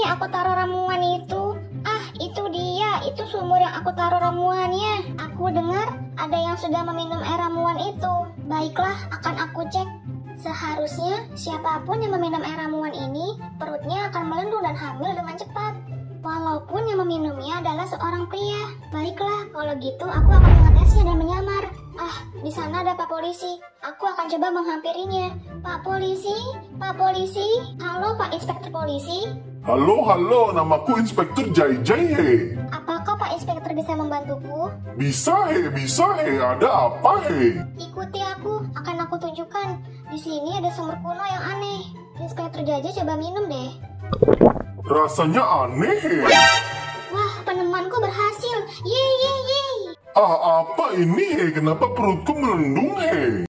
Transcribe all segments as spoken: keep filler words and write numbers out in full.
nih aku taruh ramuan itu? Ah, itu dia, itu sumur yang aku taruh ramuannya. Aku dengar ada yang sudah meminum air ramuan itu. Baiklah, akan aku cek. Seharusnya siapapun yang meminum air ramuan ini, perutnya akan melendung dan hamil dengan cepat. Walaupun yang meminumnya adalah seorang pria. Baiklah, kalau gitu aku akan mengetesnya dan menyamar. Ah, di sana ada Pak Polisi. Aku akan coba menghampirinya. Pak Polisi, Pak Polisi. Halo Pak Inspektur Polisi. Halo, halo, namaku Inspektur Jai Jai he. Apakah Pak Inspektur bisa membantuku? Bisa he, bisa he, ada apa he? Ikuti aku, akan aku tunjukkan. Di sini ada sumur kuno yang aneh. Inspektur Jaja coba minum deh. Rasanya aneh he. Wah, penemanku berhasil. Yeay, yeay, yeay. Ah, apa ini he? Kenapa perutku melendung he?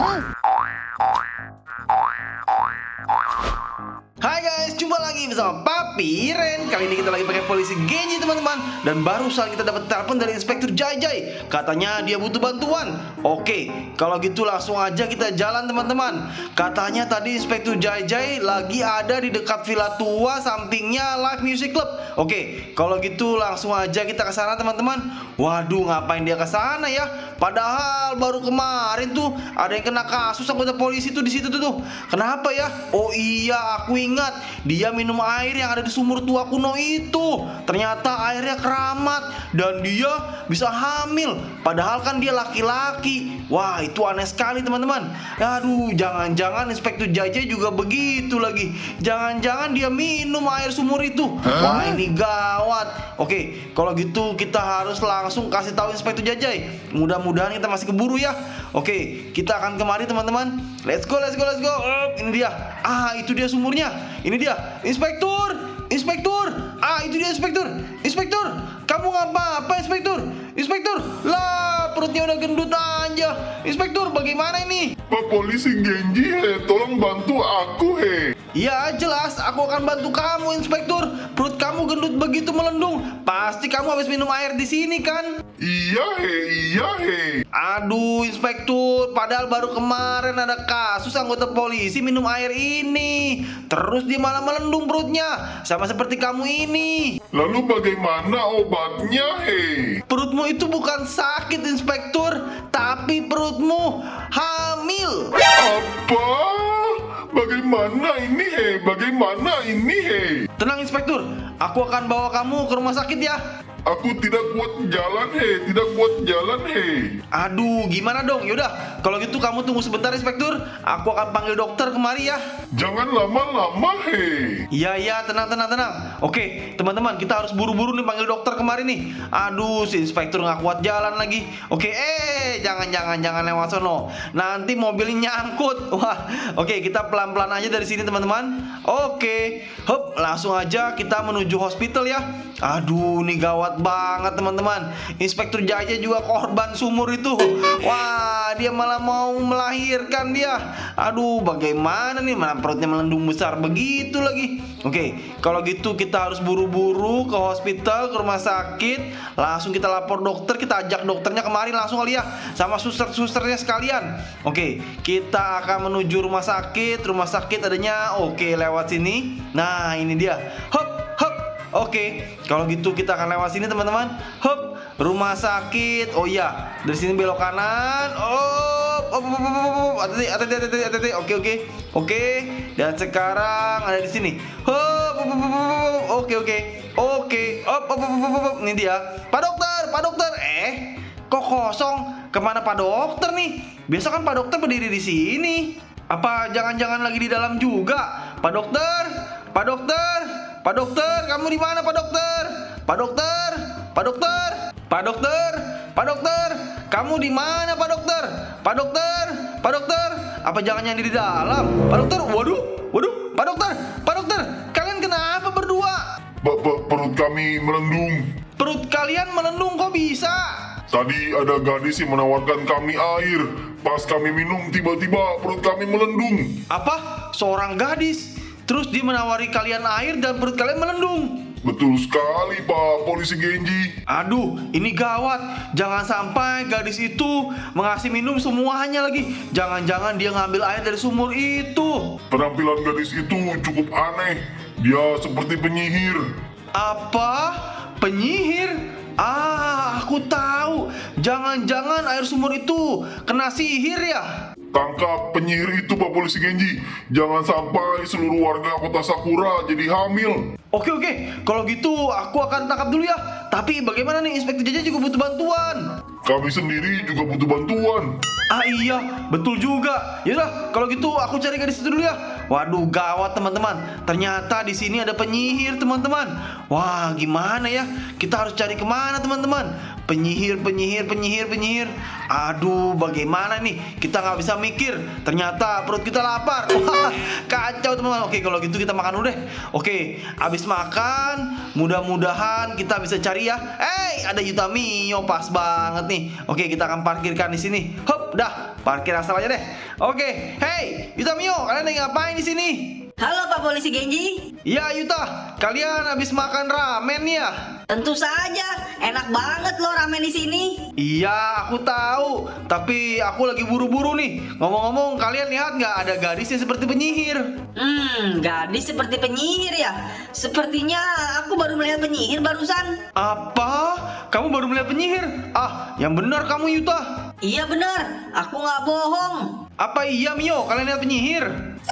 Hai guys, jumpa lagi bersama Papi Ren. Kali ini kita lagi pakai polisi Genji teman-teman. Dan barusan kita dapat telepon dari Inspektur Jai Jai. Katanya dia butuh bantuan. Oke, kalau gitu langsung aja kita jalan teman-teman. Katanya tadi Inspektur Jai Jai lagi ada di dekat Villa Tua, sampingnya Live Music Club. Oke, kalau gitu langsung aja kita ke sana teman-teman. Waduh, ngapain dia ke sana ya? Padahal baru kemarin tuh ada yang kena kasus anggota polisi tuh di situ tuh, tuh. Kenapa ya? Oh iya, aku ingat dia minum air yang ada di sumur tua kuno itu. Ternyata airnya keramat dan dia bisa hamil. Padahal kan dia laki-laki. Wah, itu aneh sekali teman-teman. Aduh, jangan-jangan Inspektur Jai Jai juga begitu lagi. Jangan-jangan dia minum air sumur itu. Wah, ini gawat. Oke, kalau gitu kita harus langsung kasih tahu Inspektur Jai Jai. Mudah-mudahan kita masih keburu ya. Oke, kita akan kemari teman-teman. Let's go, let's go, let's go. Up, ini dia. Ah, itu dia sumurnya. Ini dia. Inspektur, Inspektur. Ah, itu dia Inspektur. Inspektur, kamu ngapa-apa Inspektur? Inspektur, lah perutnya udah gendut aja. Inspektur, bagaimana ini? Pak Polisi Genji he, tolong bantu aku he. Ya jelas, aku akan bantu kamu Inspektur. Perut kamu gendut begitu melendung. Pasti kamu habis minum air di sini kan? Iya he, iya he. Aduh Inspektur, padahal baru kemarin ada kasus anggota polisi minum air ini. Terus dia malah melendung perutnya, sama seperti kamu ini. Lalu bagaimana obatnya he? Perutmu itu bukan sakit Inspektur, tapi perutmu hamil. Apa? Bagaimana ini he? Bagaimana ini he? Tenang Inspektur, aku akan bawa kamu ke rumah sakit ya. Aku tidak kuat jalan he, tidak kuat jalan he. Aduh, gimana dong? Yaudah, kalau gitu kamu tunggu sebentar Inspektur. Aku akan panggil dokter kemari ya. Jangan lama-lama he. Iya, iya, tenang, tenang, tenang. Oke, teman-teman, kita harus buru-buru nih panggil dokter kemari nih. Aduh, si Inspektur nggak kuat jalan lagi. Oke, eh, jangan, jangan, jangan lewat sono. Nanti mobilnya nyangkut. Wah, oke, kita pelan-pelan aja dari sini teman-teman. Oke, hop, langsung aja kita menuju hospital ya. Aduh, nih gawat banget teman-teman. Inspektur Jai Jai juga korban sumur itu. Wah, dia malah mau melahirkan dia. Aduh, bagaimana nih, mana perutnya melendung besar begitu lagi. Oke, kalau gitu kita harus buru-buru ke hospital, ke rumah sakit. Langsung kita lapor dokter, kita ajak dokternya kemari langsung kali ya, sama suster-susternya sekalian. Oke, kita akan menuju rumah sakit. Rumah sakit adanya, oke, lewat sini. Nah, ini dia. Hop, hop. Oke, kalau gitu kita akan lewat sini teman-teman. Hop, rumah sakit. Oh iya, dari sini belok kanan. Oh, oh, oh, oh, oh, hati, hati, hati, hati, hati. Oke, oke, oke. Dan sekarang ada di sini. Hop, oh, oh, oh, oh. Oke, oke, oke. Hop, oh, oh, oh, oh. Ini dia. Pak dokter, Pak dokter. Eh, kok kosong? Kemana Pak dokter nih? Biasa kan Pak dokter berdiri di sini. Apa jangan-jangan lagi di dalam juga? Pak dokter, Pak dokter. Pak dokter, kamu di mana Pak dokter? Pak dokter, Pak dokter, Pak dokter, Pak dokter, kamu di mana Pak dokter? Pak dokter, Pak dokter, apa jangan yang di dalam? Pak dokter, waduh, waduh, Pak dokter, Pak dokter, kalian kenapa berdua? Bapak, perut kami melendung. Perut kalian melendung kok bisa? Tadi ada gadis yang menawarkan kami air. Pas kami minum, tiba-tiba perut kami melendung. Apa? Seorang gadis? Terus dia menawari kalian air dan perut kalian melendung? Betul sekali Pak Polisi Genji. Aduh, ini gawat. Jangan sampai gadis itu mengasih minum semuanya lagi. Jangan-jangan dia ngambil air dari sumur itu. Penampilan gadis itu cukup aneh. Dia seperti penyihir. Apa? Penyihir? Ah, aku tahu. Jangan-jangan air sumur itu kena sihir ya? Tangkap penyihir itu, Pak Polisi Genji. Jangan sampai seluruh warga kota Sakura jadi hamil. Oke oke, kalau gitu aku akan tangkap dulu ya. Tapi bagaimana nih, Inspektur Jaja juga butuh bantuan. Kami sendiri juga butuh bantuan. Ah iya, betul juga. Yaudah, kalau gitu aku cari gadis itu dulu ya. Waduh, gawat teman-teman. Ternyata di sini ada penyihir, teman-teman. Wah, gimana ya? Kita harus cari kemana, teman-teman? Penyihir, penyihir, penyihir, penyihir. Aduh, bagaimana nih? Kita nggak bisa mikir. Ternyata perut kita lapar. Wah, kacau teman-teman. Oke, kalau gitu kita makan dulu deh. Oke, abis makan, mudah-mudahan kita bisa cari ya. Eh, ada Yuta Mio, pas banget nih. Oke, kita akan parkirkan di sini. Hop, dah, parkir asal aja deh. Oke, hey, Yuta Mio, kalian lagi ngapain di sini? Halo Pak Polisi Genji. Ya Yuta, kalian habis makan ramen ya? Tentu saja, enak banget loh ramen di sini. Iya, aku tahu. Tapi aku lagi buru-buru nih. Ngomong-ngomong, kalian lihat nggak ada gadis yang seperti penyihir? Hmm, gadis seperti penyihir ya? Sepertinya aku baru melihat penyihir barusan. Apa? Kamu baru melihat penyihir? Ah, yang benar kamu Yuta. Iya benar, aku nggak bohong. Apa iya Mio, kalian lihat penyihir?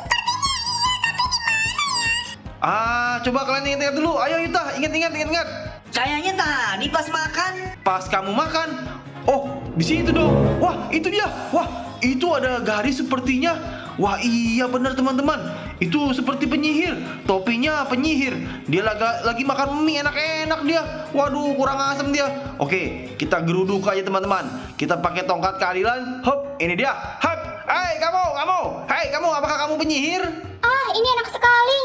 Ah, coba kalian ingat-ingat dulu. Ayo Yuta, ingat-ingat, ingat-ingat. Kayaknya tadi pas makan. Pas kamu makan. Oh, di situ dong. Wah, itu dia. Wah, itu ada gadis sepertinya. Wah, iya benar teman-teman. Itu seperti penyihir. Topinya penyihir. Dia lagi, lagi makan mie enak-enak dia. Waduh, kurang asem dia. Oke, kita geruduk aja teman-teman. Kita pakai tongkat keadilan. Hop, ini dia. Hop. Hei, kamu, kamu. Hei, kamu, apakah kamu penyihir? Ah, ini enak sekali.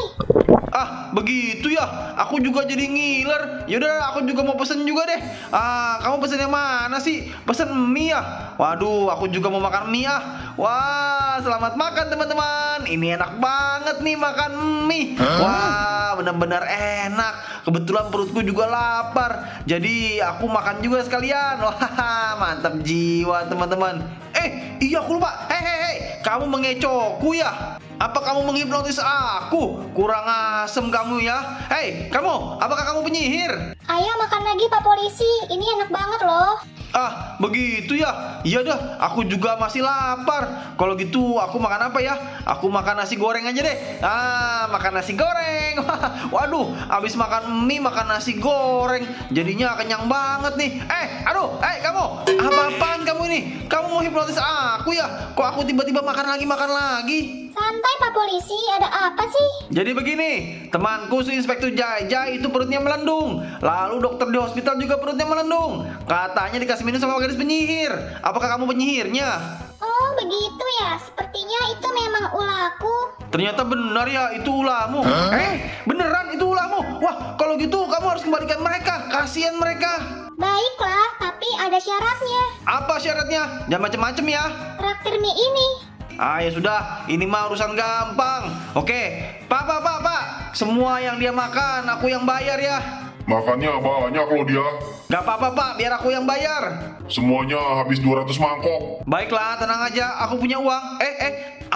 Ah, begitu ya. Aku juga jadi ngiler. Yaudah, aku juga mau pesen juga deh. Ah, kamu pesen yang mana sih? Pesen mie ya? Waduh, aku juga mau makan mie ah. Wah, selamat makan teman-teman. Ini enak banget nih makan mie. Wah, benar-benar enak. Kebetulan perutku juga lapar. Jadi aku makan juga sekalian. Wah, mantap jiwa teman-teman. Eh, iya aku lupa. Hei, hei, hei. Kamu mengecohku ya? Apa kamu menghipnotis aku? Kurang asem kamu ya. Hei, kamu, apakah kamu penyihir? Ayo makan lagi Pak Polisi, ini enak banget loh. Ah, begitu ya? Iya dah, aku juga masih lapar. Kalau gitu aku makan apa ya? Aku makan nasi goreng aja deh. Ah, makan nasi goreng. Waduh, abis makan mie makan nasi goreng. Jadinya kenyang banget nih. Eh, aduh, eh kamu, apa-apaan kamu ini? Kamu mau hipnotis aku ya? Kok aku tiba-tiba makan lagi makan lagi? Santai Pak Polisi, ada apa sih? Jadi begini, temanku si Inspektur Jaja itu perutnya melendung. Lalu dokter di hospital juga perutnya melendung. Katanya dikasih minum sama gadis penyihir. Apakah kamu penyihirnya? Oh begitu ya, sepertinya itu memang ulahku. Ternyata benar ya itu ulahmu. Eh, beneran itu ulahmu. Wah, kalau gitu kamu harus kembalikan mereka. Kasihan mereka. Baiklah, tapi ada syaratnya. Apa syaratnya? Jangan macem-macem ya. Traktir mie ini. Ah ya sudah, ini mah urusan gampang. Oke, Pak, Pak, Pak, Pak. Semua yang dia makan aku yang bayar ya. Makannya banyak loh dia. Gak apa-apa Pak, biar aku yang bayar. Semuanya habis dua ratus mangkok. Baiklah, tenang aja, aku punya uang. Eh, eh,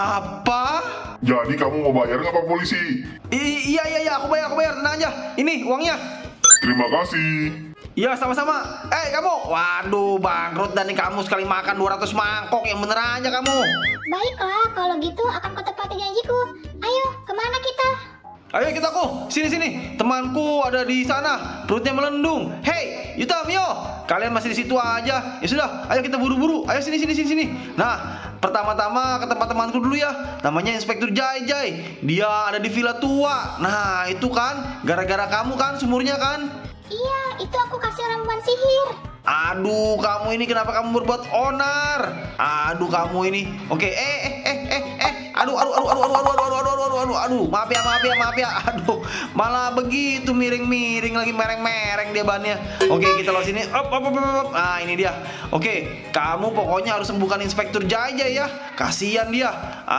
apa? Jadi kamu mau bayar nggak Pak Polisi? I iya, iya, iya, aku bayar, aku bayar, tenang aja. Ini uangnya. Terima kasih. Iya, sama-sama. Eh, kamu. Waduh, bangkrut dan nih kamu sekali makan dua ratus mangkok. Yang bener aja kamu. Baiklah, kalau gitu akan kutepati janjiku. Ayo, kemana kita? Ayo kita ku, sini sini. Temanku ada di sana, perutnya melendung. Hey, Yuta, Mio, kalian masih di situ aja. Ya sudah, ayo kita buru-buru. Ayo sini sini sini sini. Nah, pertama-tama ke tempat temanku dulu ya. Namanya Inspektur Jai Jai. Dia ada di villa tua. Nah, itu kan gara-gara kamu kan sumurnya kan? Iya, itu aku kasih ramuan sihir. Aduh, kamu ini kenapa kamu berbuat onar? Aduh, kamu ini. Oke, eh eh eh eh eh. Aduh, aduh, aduh, aduh, aduh, aduh, aduh, aduh, aduh, aduh, aduh. Maaf ya, maaf ya, maaf ya. Aduh, malah begitu miring-miring lagi mereng-mereng dia bannya. Oke, kita lo sini. Op, op, op, op. Nah, ini dia. Oke, kamu pokoknya harus sembuhkan Inspektur Jaja ya. Kasihan dia.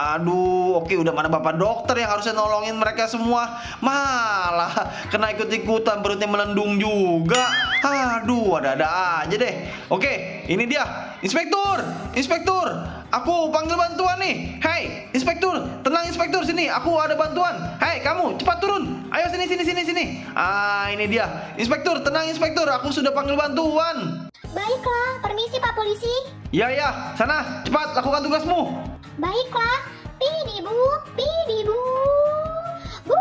Aduh, oke, udah mana bapak dokter yang harusnya nolongin mereka semua. Malah kena ikut-ikutan perutnya melendung juga. Aduh, ada-ada aja deh. Oke, ini dia. Inspektur, inspektur, aku panggil bantuan nih. Hei, inspektur, tenang inspektur, sini, aku ada bantuan. Hei, kamu cepat turun. Ayo sini, sini, sini, sini. Ah, ini dia. Inspektur, tenang inspektur, aku sudah panggil bantuan. Baiklah, permisi Pak Polisi. Ya, ya, sana, cepat lakukan tugasmu. Baiklah, pidi bu, pidi bu. Bu.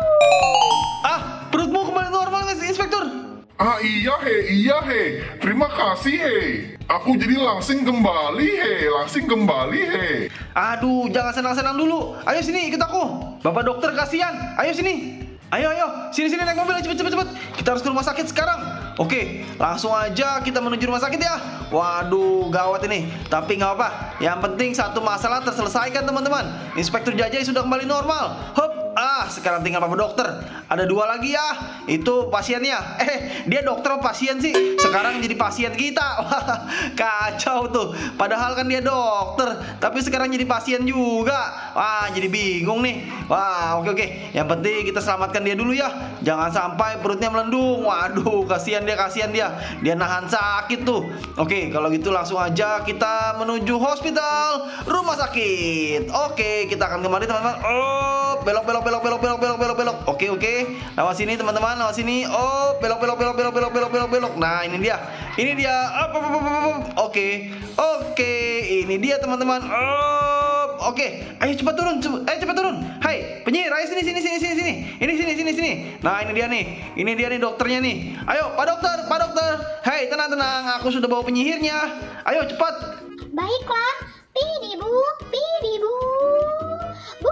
Ah, perutmu kembali normal, inspektur. Ah iya he, iya he. Terima kasih he. Aku jadi langsing kembali he, langsing kembali he. Aduh, jangan senang-senang dulu. Ayo sini ikut aku. Bapak dokter kasihan. Ayo sini. Ayo ayo, sini sini naik mobil cepet cepet cepet. Kita harus ke rumah sakit sekarang. Oke, langsung aja kita menuju rumah sakit ya. Waduh, gawat ini. Tapi nggak apa. Yang penting satu masalah terselesaikan teman-teman. Inspektur Jajai sudah kembali normal. Hop. Ah, sekarang tinggal Bapak dokter. Ada dua lagi ya. Itu pasiennya. Eh, dia dokter apa pasien sih? Sekarang jadi pasien kita. Wah, kacau tuh. Padahal kan dia dokter, tapi sekarang jadi pasien juga. Wah, jadi bingung nih. Wah, oke oke. Yang penting kita selamatkan dia dulu ya. Jangan sampai perutnya melendung. Waduh, kasihan dia, kasihan dia. Dia nahan sakit tuh. Oke, kalau gitu langsung aja kita menuju hospital, rumah sakit. Oke, kita akan kembali teman-teman. Oh, belok belok belok belok belok belok belok belok. Oke oke. Lewat sini teman-teman, lewat sini. Oh, belok belok belok belok belok belok belok belok. Nah, ini dia. Ini dia. Up, up, up, up, up. Oke. Oke, ini dia teman-teman. Oh, oke. Ayo cepat turun. Ayo cepat turun. Hai, penyihir, ayo sini sini sini sini sini. Ini sini sini sini. Nah, ini dia nih. Ini dia nih dokternya nih. Ayo, Pak Dokter, Pak Dokter. Hei, tenang tenang. Aku sudah bawa penyihirnya. Ayo cepat. Baiklah, pidi bu, pidi bu. Bu.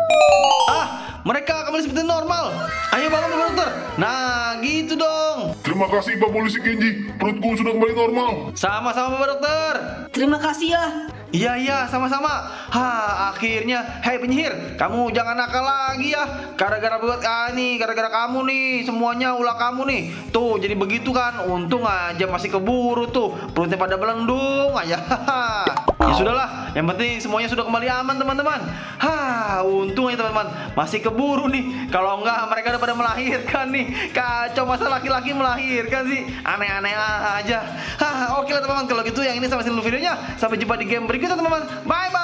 Ah, mereka kembali seperti normal. Ayo bangun Pak Dokter. Nah, gitu dong. Terima kasih Pak Polisi Kenji, perutku sudah kembali normal. Sama-sama Pak Dokter. Terima kasih ya. Iya iya sama-sama. Ha, akhirnya. Hei penyihir, kamu jangan nakal lagi ya. Gara-gara buat ah nih, gara-gara kamu nih, semuanya ulah kamu nih. Tuh jadi begitu kan. Untung aja masih keburu tuh. Perutnya pada melendung aja. Ya sudahlah, yang penting semuanya sudah kembali aman teman-teman. Ha, untung ya teman-teman, masih keburu nih. Kalau enggak mereka udah pada melahirkan nih. Kacau, masa laki-laki melahirkan sih. Aneh-aneh aja. Ha, oke lah teman-teman, kalau gitu yang ini sampai sini dulu videonya. Sampai jumpa di game berikutnya teman-teman. Bye bye.